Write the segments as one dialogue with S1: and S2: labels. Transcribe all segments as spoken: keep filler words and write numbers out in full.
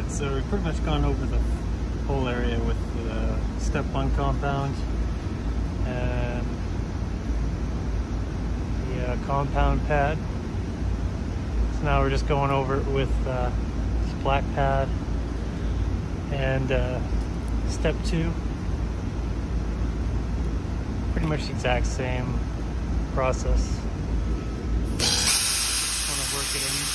S1: So we've pretty much gone over the whole area with the step one compound and the uh, compound pad. So now we're just going over it with uh, this black pad and uh, step two. Pretty much the exact same process. Just want to work it in.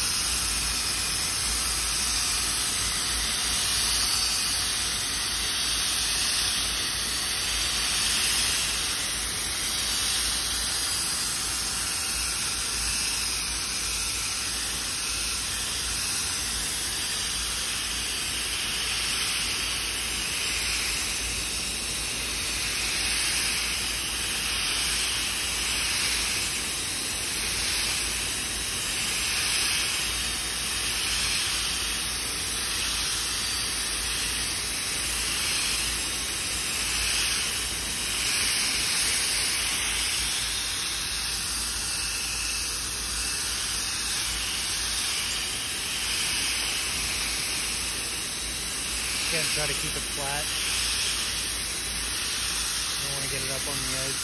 S1: Again, try to keep it flat. Don't want to get it up on the edge.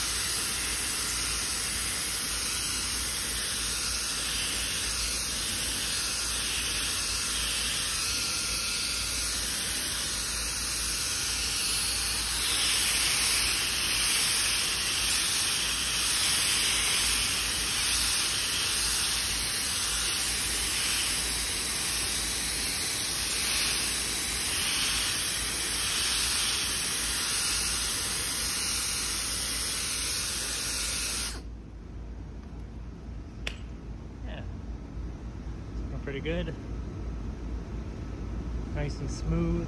S1: Pretty good. Nice and smooth.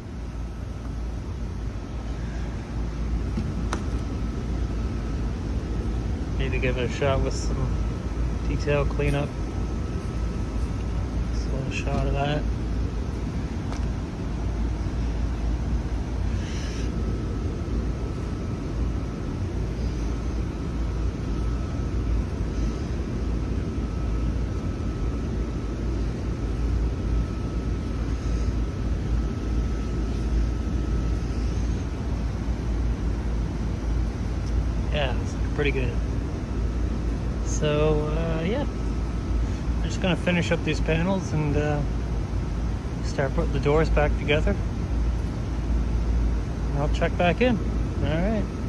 S1: Need to give it a shot with some detail cleanup. Just a little shot of that. Yeah, it's pretty good. So uh, yeah, I'm just gonna finish up these panels and uh, start putting the doors back together. And I'll check back in. All right.